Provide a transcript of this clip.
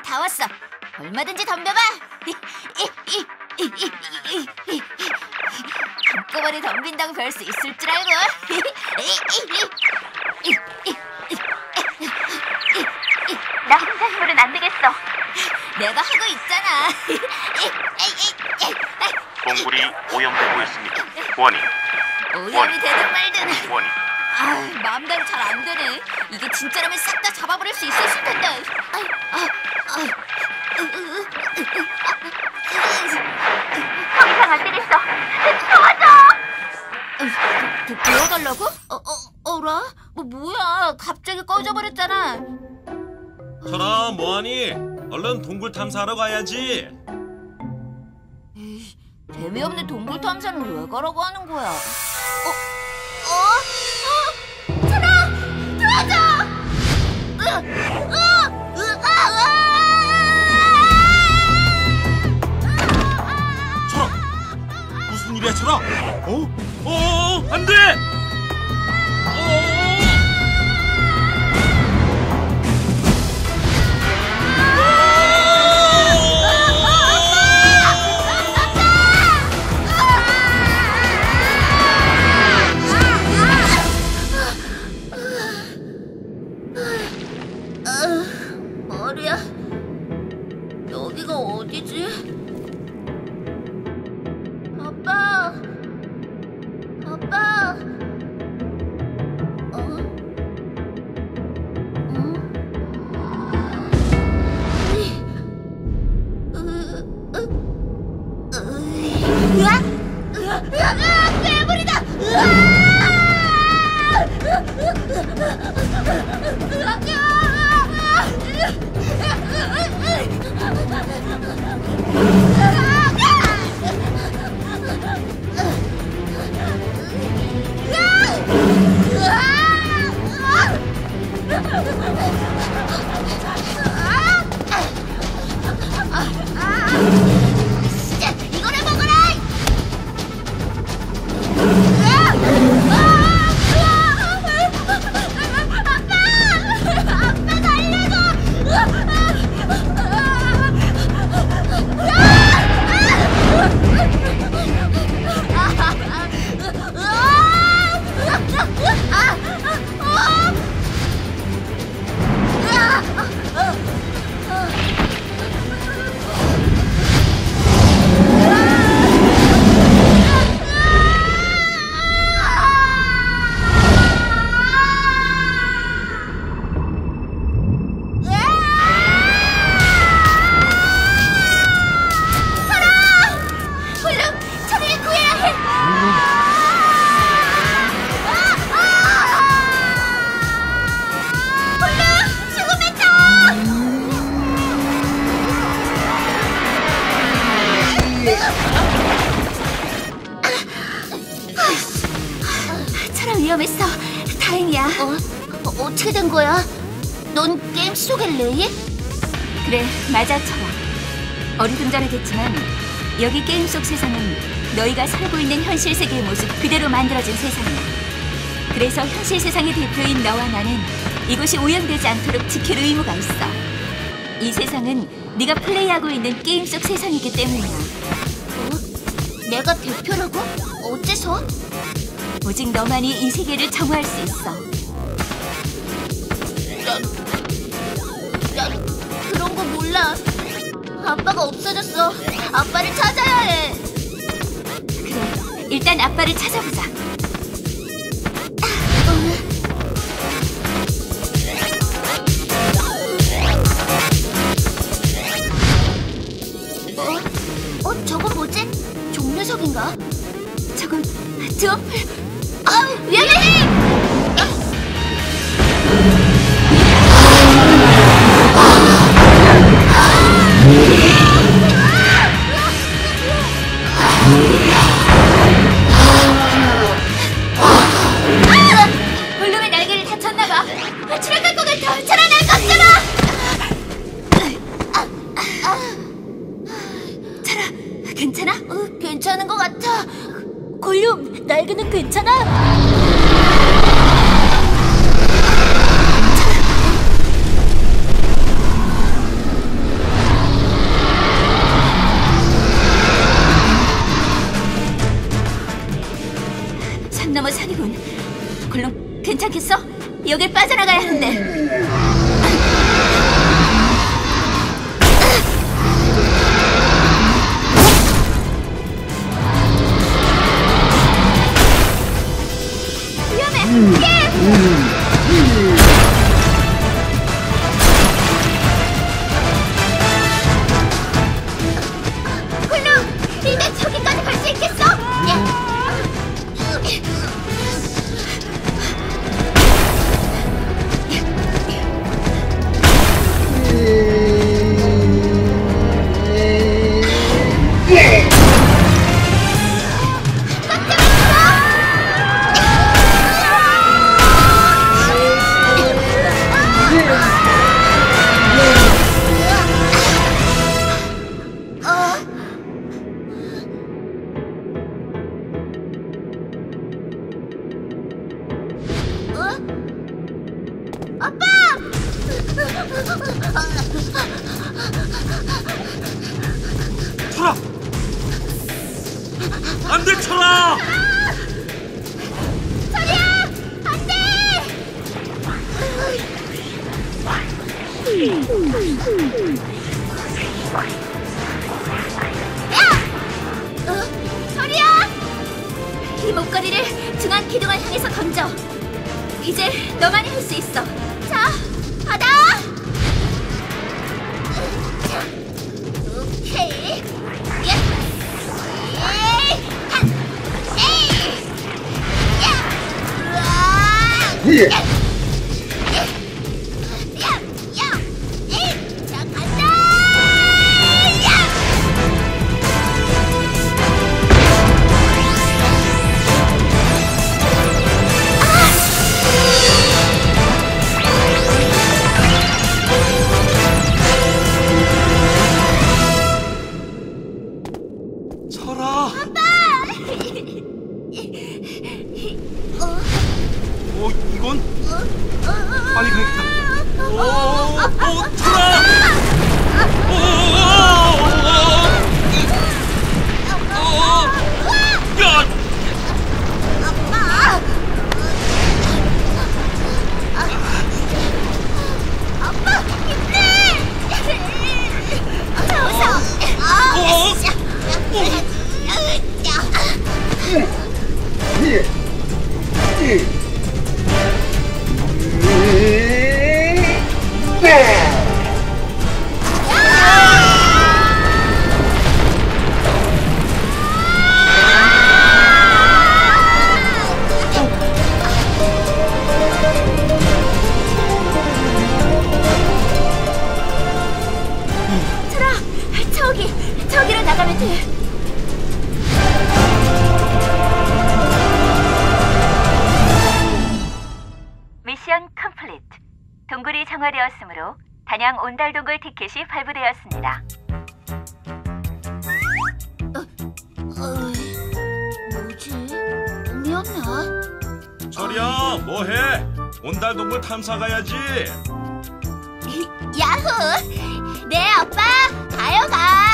다 왔어. 얼마든지 덤벼봐. 한꺼번에 덤빈다고 별 수 있을 줄 알고. 나 혼자 힘으로는 안 되겠어. 내가 하고 있잖아. 동굴이 오염되고 있습니다. 원인. 오염이 되든 말든. 원인. 마음대로 잘 안 되네. 이게 진짜라면 싹 다 잡아버릴 수 있었을 텐데. 형이상 안 되겠어. 도와줘. 도와달라고? 어라? 뭐야? 갑자기 꺼져버렸잖아. 철아, 뭐하니? 얼른 동굴 탐사하러 가야지. 에이, 재미없는 동굴 탐사는 왜 가라고 하는 거야? 철아! 도와줘! 철아! 무슨 일이야, 철아? 안 돼! 머리야, 여기가 어디지? 아빠, 아빠, 괴물이다! 이거를 먹어라! 차라 위험했어. 다행이야. 어떻게 된 거야? 넌 게임 속의 레이? 그래, 맞아, 철아. 어리둥절하겠지만 여기 게임 속 세상은 너희가 살고 있는 현실 세계의 모습 그대로 만들어진 세상이야. 그래서 현실 세상의 대표인 너와 나는 이곳이 오염되지 않도록 지킬 의무가 있어. 이 세상은 네가 플레이하고 있는 게임 속 세상이기 때문이야. 내가 대표라고? 어째서? 오직 너만이 이 세계를 정화할 수 있어. 난 그런 거 몰라. 아빠가 없어졌어. 아빠를 찾아야 해. 그래, 일단 아빠를 찾아보자. 저건 뭐지? 종려석인가? 저건 드워플. 위험해! 볼륨의 날개를 다쳤나봐. 추락할 것 같아. 차라 날 꺾어라! 차라, 괜찮아? 괜찮은 것 같아. 볼륨, 날개는 괜찮아? 너머 산이군. 굴롱, 괜찮겠어? 여길 빠져나가야 한대. 위험해! 굴롱! 일단 저기까지 갈 수 있겠어? 철아! 안 돼, 철아! 철이야! 안 돼! 철이야! 이 목걸이를 중앙 기둥을 향해서 던져. 이제 너만이 할 수 있어. 자, 받아! 오케이. 자, 간다! 철아! 이건? 빨리 가야겠다. 철아! 야! 아빠, 힘내! 어서! 저기로 나가면 돼. 미션 컴플리트. 동굴이 정화되었으므로 단양 온달동굴 티켓이 발부되었습니다. 뭐지? 꿈이었나? 철이야, 뭐해? 온달동굴 탐사 가야지. 야호! 네, 아빠! 가요, 가!